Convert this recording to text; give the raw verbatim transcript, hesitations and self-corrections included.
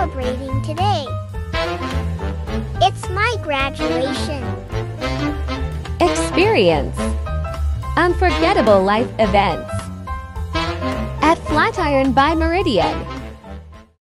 celebrating today. It's my graduation. Experience unforgettable life events at Flatiron by Meridian.